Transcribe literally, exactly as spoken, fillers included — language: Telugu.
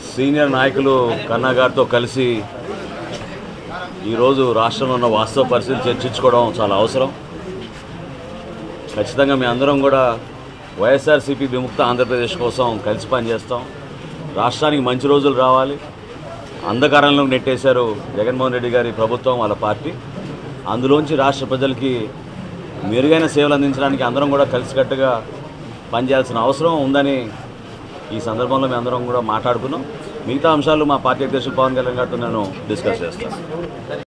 సీనియర్ నాయకులు కన్నా గారితో కలిసి ఈరోజు రాష్ట్రంలో ఉన్న వాస్తవ పరిస్థితులు చర్చించుకోవడం చాలా అవసరం. ఖచ్చితంగా మీ అందరం కూడా వైఎస్ఆర్సీపీ విముక్త ఆంధ్రప్రదేశ్ కోసం కలిసి పనిచేస్తాం. రాష్ట్రానికి మంచి రోజులు రావాలి. అంధకారంలో నెట్టేశారు జగన్మోహన్ రెడ్డి గారి ప్రభుత్వం, వాళ్ళ పార్టీ. అందులోంచి రాష్ట్ర ప్రజలకి మెరుగైన సేవలు అందించడానికి అందరం కూడా కలిసికట్టుగా పనిచేయాల్సిన అవసరం ఉందని ఈ సందర్భంలో మేము అందరం కూడా మాట్లాడుకున్నాం. మిగతా అంశాలు మా పార్టీ అధ్యక్షులు పవన్ కళ్యాణ్ గారితో నేను డిస్కస్ చేస్తాను.